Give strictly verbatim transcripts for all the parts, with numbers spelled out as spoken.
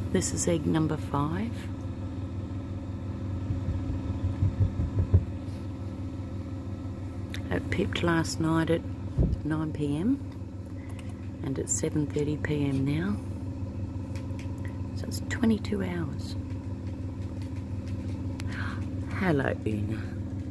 This is egg number five. It pipped last night at nine p m and it's seven thirty p m now. So it's twenty-two hours. Hello, Una.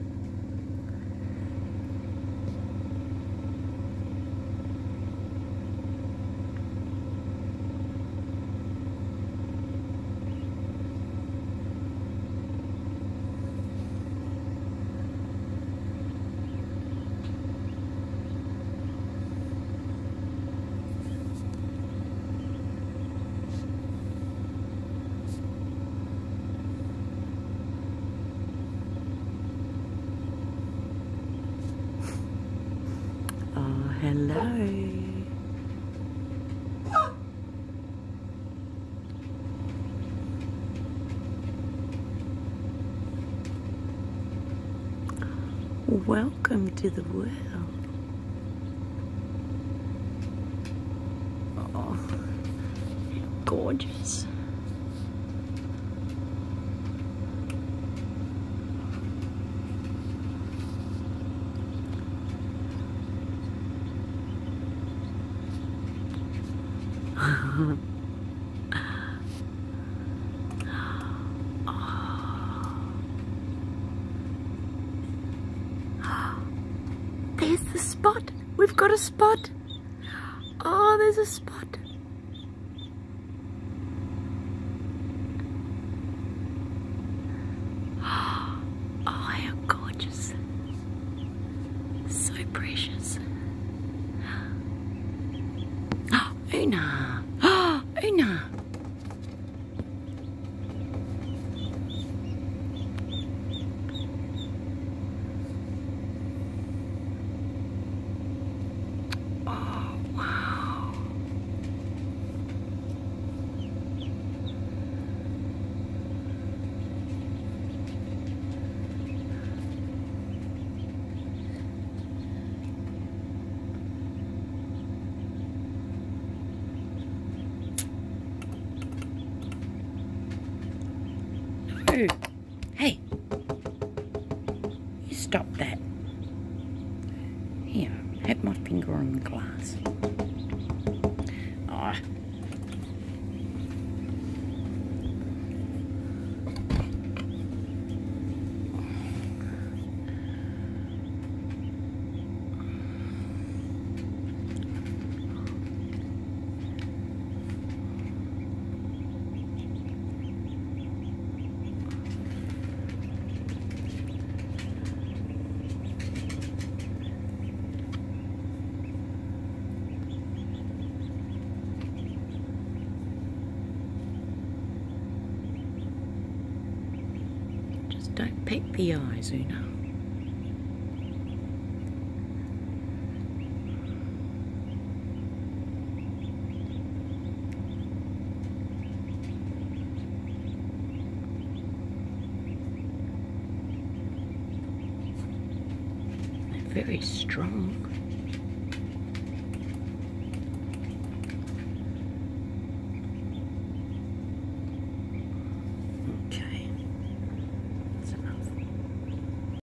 Oh, hello. Welcome to the world. Oh, gorgeous. Oh. There's the spot. We've got a spot. Oh, there's a spot. Oh, how gorgeous. So precious. Oh, Una. Oh, Una. Oh, wow. No. Hey. You stop that. Here, have my finger on the glass. Oh. Just don't peck the eyes, Una. They're very strong.